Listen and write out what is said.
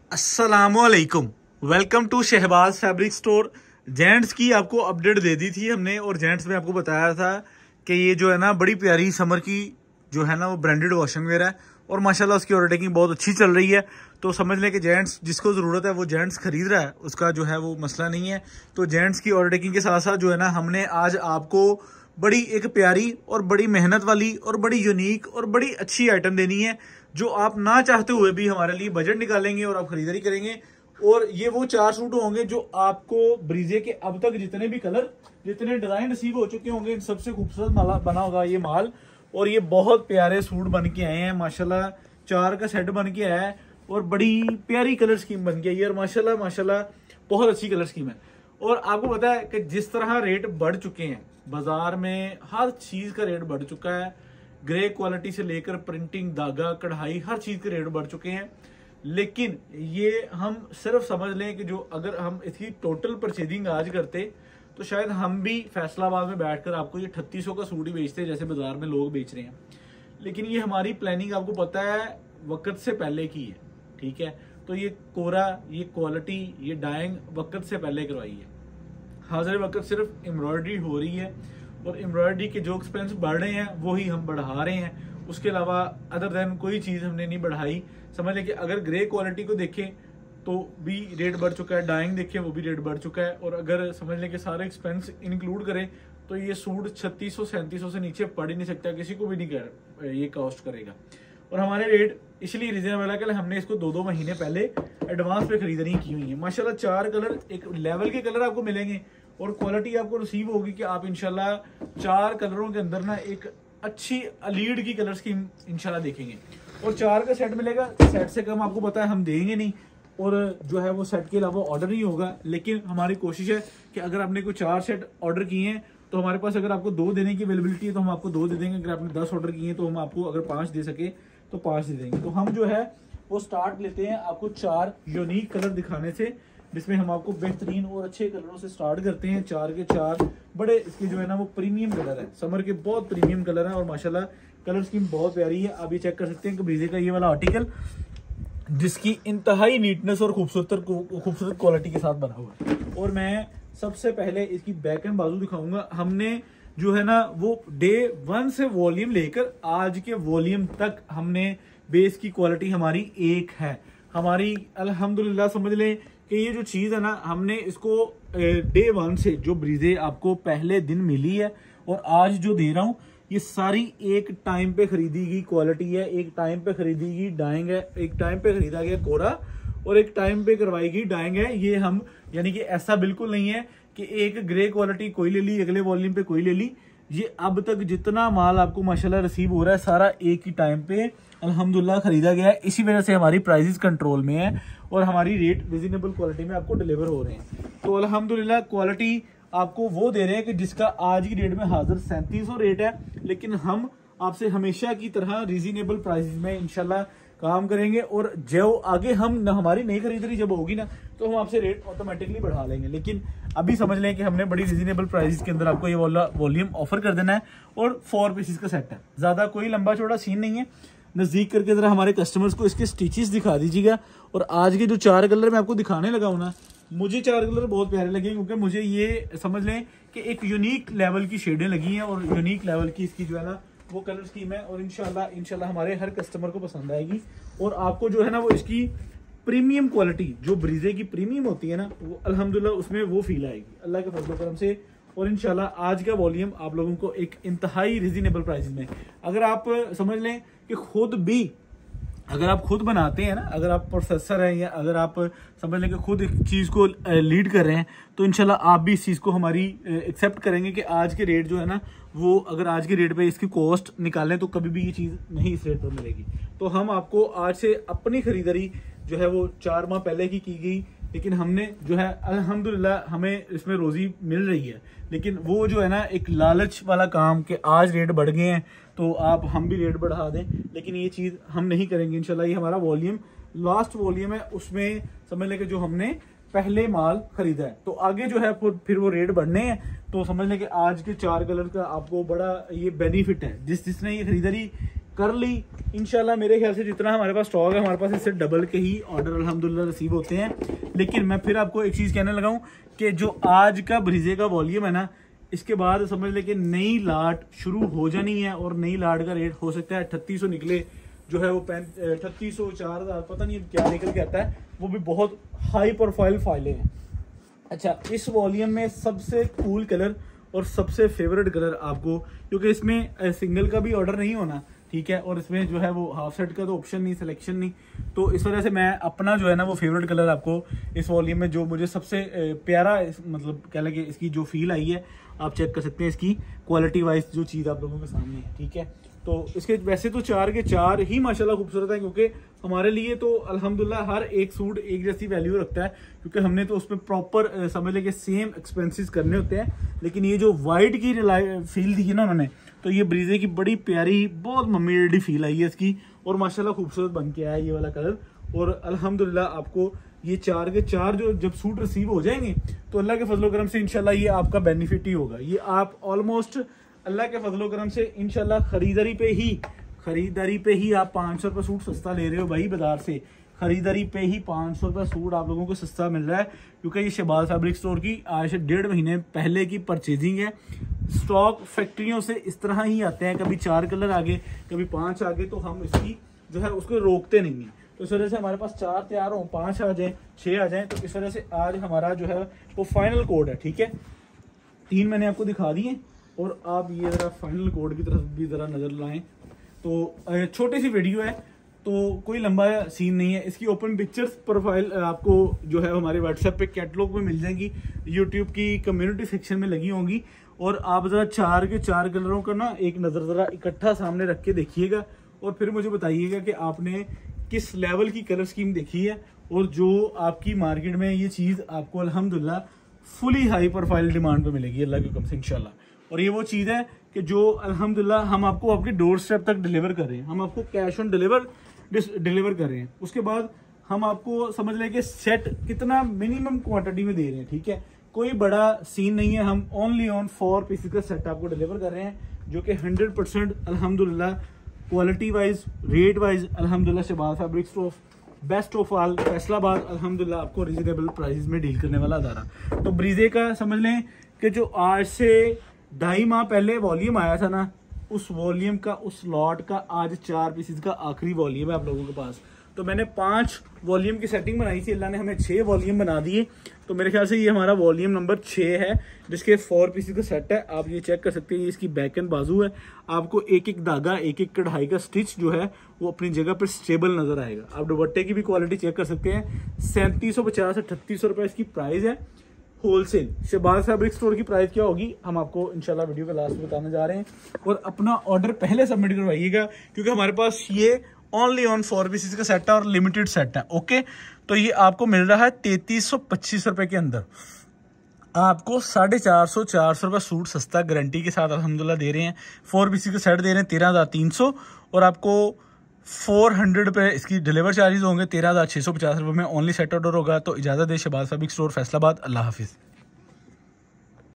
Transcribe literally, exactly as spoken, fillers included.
अस्सलामुअलैकुम, welcome to Shahbaz fabric store. Gents की आपको अपडेट दे दी थी हमने और जेंट्स में आपको बताया था कि ये जो है ना बड़ी प्यारी समर की जो है ना वो ब्रांडेड वॉशिंग वेयर है और माशाल्लाह उसकी ऑर्डर टेकिंग बहुत अच्छी चल रही है। तो समझ लें कि जेंट्स जिसको ज़रूरत है वो जेंट्स खरीद रहा है, उसका जो है वो मसला नहीं है। तो जेंट्स की ऑर्डर टेकिंग के साथ साथ जो है ना हमने आज आपको बड़ी एक प्यारी और बड़ी मेहनत वाली और बड़ी यूनिक और बड़ी अच्छी आइटम देनी है जो आप ना चाहते हुए भी हमारे लिए बजट निकालेंगे और आप खरीदारी करेंगे। और ये वो चार सूट होंगे जो आपको ब्रीजे के अब तक जितने भी कलर जितने डिजाइन रिसीव हो चुके होंगे इन सबसे खूबसूरत माला बना होगा ये माल। और ये बहुत प्यारे सूट बन के आए हैं माशाल्लाह, चार का सेट बन के आया है और बड़ी प्यारी कलर स्कीम बन के आई है और माशाल्लाह माशाल्लाह बहुत अच्छी कलर स्कीम है। और आपको पता है कि जिस तरह रेट बढ़ चुके हैं बाजार में, हर चीज का रेट बढ़ चुका है, ग्रे क्वालिटी से लेकर प्रिंटिंग, धागा, कढ़ाई, हर चीज के रेट बढ़ चुके हैं। लेकिन ये हम सिर्फ समझ लें कि जो अगर हम इसकी टोटल परचेजिंग आज करते तो शायद हम भी फैसलाबाद में बैठकर आपको ये अठतीस सौ का सूट ही बेचते जैसे बाजार में लोग बेच रहे हैं। लेकिन ये हमारी प्लानिंग आपको पता है वक्त से पहले की है, ठीक है। तो ये कोरा, ये क्वालिटी, ये डाइंग वक्त से पहले करवाई है। हाजिर वक्त सिर्फ एम्ब्रॉयडरी हो रही है और एम्ब्रॉयडरी के जो एक्सपेंस बढ़ रहे हैं वो ही हम बढ़ा रहे हैं। उसके अलावा अदर देन कोई चीज़ हमने नहीं बढ़ाई। समझ लें कि अगर ग्रे क्वालिटी को देखें तो भी रेट बढ़ चुका है, डाइंग देखें वो भी रेट बढ़ चुका है, और अगर समझ लें कि सारे एक्सपेंस इंक्लूड करें तो ये सूट छत्तीस सौ सैंतीस सौ से नीचे पड़ ही नहीं सकता, किसी को भी नहीं कर ये कॉस्ट करेगा। और हमारे रेट इसलिए रीजनेबल है कि हमने इसको दो दो महीने पहले एडवांस पे खरीदारी की हुई है। माशाल्लाह चार कलर एक लेवल के कलर आपको मिलेंगे और क्वालिटी आपको रिसीव होगी कि आप इंशाल्लाह चार कलरों के अंदर ना एक अच्छी लीड की कलर स्कीम इंशाल्लाह देखेंगे। और चार का सेट मिलेगा, सेट से कम आपको पता है हम देंगे नहीं, और जो है वो सेट के अलावा ऑर्डर नहीं होगा। लेकिन हमारी कोशिश है कि अगर आपने कोई चार सेट ऑर्डर किए हैं तो हमारे पास अगर आपको दो देने की अवेलेबिलिटी है तो हम आपको दो दे देंगे। अगर आपने दस ऑर्डर किए हैं तो हम आपको अगर पाँच दे सके तो पाँच दे देंगे। तो हम जो है वो स्टार्ट लेते हैं आपको चार यूनिक कलर दिखाने से, जिसमें हम आपको बेहतरीन और अच्छे कलरों से स्टार्ट करते हैं। चार के चार बड़े इसके जो है ना वो प्रीमियम कलर है, समर के बहुत प्रीमियम कलर है और माशाल्लाह कलर स्कीम बहुत प्यारी है। आप ये चेक कर सकते हैं कि ब्रीजे का ये वाला आर्टिकल जिसकी इंतहाई नीटनेस और खूबसूरत खूबसूरत क्वालिटी के साथ बना हुआ है। और मैं सबसे पहले इसकी बैक एंड बाजू दिखाऊंगा। हमने जो है ना वो डे वन से वॉल्यूम लेकर आज के वॉल्यूम तक हमने बेस की क्वालिटी हमारी एक है। हमारी अल्हम्दुलिल्लाह समझ लें कि ये जो चीज़ है ना हमने इसको डे वन से जो ब्रीजे आपको पहले दिन मिली है और आज जो दे रहा हूँ ये सारी एक टाइम पे खरीदी गई क्वालिटी है, एक टाइम पे खरीदी गई डाइंग है, एक टाइम पे खरीदा गया कोरा और एक टाइम पे करवाई गई डाइंग है। ये हम यानी कि ऐसा बिल्कुल नहीं है कि एक ग्रे क्वालिटी कोई ले ली अगले वॉल्यूम पे कोई ले ली। ये अब तक जितना माल आपको माशाल्लाह रिसीव हो रहा है सारा एक ही टाइम पे अल्हम्दुलिल्लाह खरीदा गया है। इसी वजह से हमारी प्राइसेस कंट्रोल में है और हमारी रेट रिजनेबल क्वालिटी में आपको डिलीवर हो रहे हैं। तो अल्हम्दुलिल्लाह क्वालिटी आपको वो दे रहे हैं कि जिसका आज की डेट में हाजिर सैंतीस सौ रेट है, लेकिन हम आपसे हमेशा की तरह रीजनेबल प्राइसेस में इंशाल्लाह काम करेंगे। और जो आगे हम न हमारी नई खरीदारी जब होगी ना तो हम आपसे रेट ऑटोमेटिकली बढ़ा लेंगे। लेकिन अभी समझ लें कि हमने बड़ी रीजनेबल प्राइसेस के अंदर आपको ये वाला वॉल्यूम ऑफर कर देना है और फोर पीसेस का सेट है, ज्यादा कोई लंबा चौड़ा सीन नहीं है। नजदीक करके जरा हमारे कस्टमर्स को इसके स्टिचेस दिखा दीजिएगा। और आज के जो चार कलर मैं आपको दिखाने लगा हूं ना, मुझे चार कलर बहुत प्यारे लगे क्योंकि मुझे ये समझ लें कि एक यूनिक लेवल की शेडें लगी हैं और यूनिक लेवल की इसकी जो है ना वो कलर स्कीम है। और इंशाल्लाह इंशाल्लाह हमारे हर कस्टमर को पसंद आएगी और आपको जो है ना वो इसकी प्रीमियम क्वालिटी जो ब्रीजे की प्रीमियम होती है ना वो अल्हम्दुलिल्लाह उसमें वो फील आएगी अल्लाह के फजल करम से। और इंशाल्लाह आज का वॉल्यूम आप लोगों को एक इंतहाई रिजनेबल प्राइस में, अगर आप समझ लें कि खुद भी अगर आप खुद बनाते हैं ना, अगर आप प्रोफेसर हैं या अगर आप समझ लें कि खुद एक चीज़ को लीड कर रहे हैं तो इंशाल्लाह आप भी इस चीज़ को हमारी एक्सेप्ट करेंगे कि आज के रेट जो है ना वो अगर आज के रेट पे इसकी कॉस्ट निकालें तो कभी भी ये चीज़ नहीं इस रेट पर मिलेगी। तो हम आपको आज से अपनी खरीदारी जो है वो चार माह पहले की की गई, लेकिन हमने जो है अल्हम्दुलिल्लाह हमें इसमें रोजी मिल रही है। लेकिन वो जो है ना एक लालच वाला काम कि आज रेट बढ़ गए हैं तो आप हम भी रेट बढ़ा दें, लेकिन ये चीज़ हम नहीं करेंगे इंशाल्लाह। ये हमारा वॉल्यूम लास्ट वॉल्यूम है, उसमें समझ लें कि जो हमने पहले माल खरीदा है तो आगे जो है फिर वो रेट बढ़ने हैं। तो समझ लें कि आज के चार कलर का आपको बड़ा ये बेनिफिट है। जिस जिसने ये खरीदारी कर ली इंशाल्लाह। मेरे ख्याल से जितना हमारे पास स्टॉक है, हमारे पास इससे डबल के ही ऑर्डर अल्हम्दुलिल्लाह रिसीव होते हैं। लेकिन मैं फिर आपको एक चीज़ कहने लगा हूँ कि जो आज का ब्रीजे का वॉल्यूम है ना, इसके बाद समझ ले कि नई लाट शुरू हो जानी है और नई लाट का रेट हो सकता है अठतीस सौ निकले, जो है वो अठतीस सौ चार हज़ार पता नहीं क्या निकल के आता है, वो भी बहुत हाई प्रोफाइल फाइलें हैं। अच्छा, इस वॉल्यूम में सबसे कूल कलर और सबसे फेवरेट कलर आपको, क्योंकि इसमें सिंगल का भी ऑर्डर नहीं होना, ठीक है, और इसमें जो है वो हाफ सेट का तो ऑप्शन नहीं, सिलेक्शन नहीं, तो इस वजह से मैं अपना जो है ना वो फेवरेट कलर आपको इस वॉल्यूम में जो मुझे सबसे प्यारा मतलब कह लें कि इसकी जो फील आई है, आप चेक कर सकते हैं इसकी क्वालिटी वाइज जो चीज़ आप लोगों के सामने है, ठीक है। तो इसके वैसे तो चार के चार ही माशाल्लाह खूबसूरत है, क्योंकि हमारे लिए तो अल्हम्दुलिल्लाह हर एक सूट एक जैसी वैल्यू रखता है, क्योंकि हमने तो उसमें प्रॉपर समझ लें कि सेम एक्सपेंसेस करने होते हैं। लेकिन ये जो वाइट की फील दी है ना उन्होंने, तो ये ब्रीजे की बड़ी प्यारी बहुत मम्मी डैडी फील आई है इसकी, और माशाल्लाह खूबसूरत बन के आया ये वाला कलर। और अल्हम्दुलिल्लाह आपको ये चार के चार जो जब सूट रिसीव हो जाएंगे तो अल्लाह के फजलो करम से इंशाल्लाह ये आपका बेनिफिट ही होगा। ये आप ऑलमोस्ट अल्लाह के फजलो करम से इंशाल्लाह खरीदारी पे ही खरीदारी पे ही आप पाँच सौ रुपये सूट सस्ता ले रहे हो भाई बाजार से। खरीदारी पे ही पाँच सौ रुपये सूट आप लोगों को सस्ता मिल रहा है, क्योंकि ये शहबाज फैब्रिक स्टोर की आज से डेढ़ महीने पहले की परचेजिंग है। स्टॉक फैक्ट्रियों से इस तरह ही आते हैं, कभी चार कलर आगे कभी पाँच आगे, तो हम इसकी जो है उसको रोकते नहीं हैं। तो इस वजह से हमारे पास चार तैयार हो, पाँच आ जाएँ, छः आ जाएँ, तो इस वजह से आज हमारा जो है वो फाइनल कोड है, ठीक है। तीन मैंने आपको दिखा दिए, और आप ये ज़रा फाइनल कोड की तरफ भी ज़रा नज़र लाएं। तो छोटी सी वीडियो है, तो कोई लंबा सीन नहीं है। इसकी ओपन पिक्चर्स प्रोफाइल आपको जो है हमारे व्हाट्सएप पे कैटलॉग में मिल जाएंगी, यूट्यूब की कम्युनिटी सेक्शन में लगी होंगी, और आप ज़रा चार के चार कलरों का ना एक नज़र ज़रा इकट्ठा सामने रख के देखिएगा, और फिर मुझे बताइएगा कि आपने किस लेवल की कलर स्कीम देखी है, और जो आपकी मार्केट में ये चीज़ आपको अल्हम्दुलिल्लाह फुली हाई प्रोफाइल डिमांड पे मिलेगी अल्लाह के हुक्म से इंशाल्लाह। और ये वो चीज़ है कि जो अल्हम्दुलिल्लाह हम आपको आपके डोर स्टेप तक डिलीवर कर रहे हैं, हम आपको कैश ऑन डिलीवर डिलीवर कर रहे हैं। उसके बाद हम आपको समझ लें कि सेट कितना मिनिमम क्वांटिटी में दे रहे हैं, ठीक है, कोई बड़ा सीन नहीं है। हम ओनली ऑन फोर पीसेस का सेट आपको डिलीवर कर रहे हैं, जो कि हंड्रेड परसेंट अल्हम्दुलिल्लाह क्वालिटी वाइज रेट वाइज अल्हम्दुलिल्लाह Shahbaz fabric store best of all Faisalabad अल्हम्दुलिल्लाह आपको रिजनेबल प्राइस में डील करने वाला अदारा। तो ब्रीजे का समझ लें कि जो आज से ढाई माह पहले वॉल्यूम आया था ना, उस वॉल्यूम का उस लॉट का आज चार पीसेस का आखिरी वॉल्यूम है आप लोगों के पास। तो मैंने पांच वॉल्यूम की सेटिंग बनाई थी, अल्लाह ने हमें छह वॉल्यूम बना दिए, तो मेरे ख्याल से ये हमारा वॉल्यूम नंबर छः है, जिसके फोर पीसेस का सेट है। आप ये चेक कर सकते हैं, ये इसकी बैक एंड बाजू है, आपको एक एक धागा एक एक कढ़ाई का स्टिच जो है वो अपनी जगह पर स्टेबल नजर आएगा। आप दुपट्टे की भी क्वालिटी चेक कर सकते हैं। सैंतीस सौ पचास अठतीस सौ रुपये इसकी प्राइस है होलसेल। शहबाज फैब्रिक स्टोर की प्राइस क्या होगी हम आपको इंशाल्लाह वीडियो के लास्ट में बताने जा रहे हैं, और अपना ऑर्डर पहले सबमिट करवाइएगा, क्योंकि हमारे पास ये ओनली ऑन फोर पीसेस का सेट है और लिमिटेड सेट है। ओके, तो ये आपको मिल रहा है तैतीस सौ पच्चीस रुपए के अंदर, आपको साढ़े चार सौ चार सौ रुपये सूट सस्ता गारंटी के साथ अल्हम्दुलिल्लाह दे रहे हैं। फोर पीसेस का सेट दे रहे हैं तेरह हज़ार तीन सौ, और आपको फोर हंड्रेड रुपये इसकी डिलीवर चार्जेस होंगे, तेरह हज़ार छः सौ पचास रुपये में ओनली सेट ऑर्डर होगा। तो इजाज़त दे, शहबाज फैब्रिक स्टोर फैसलाबाद। अल्लाह हाफिज़।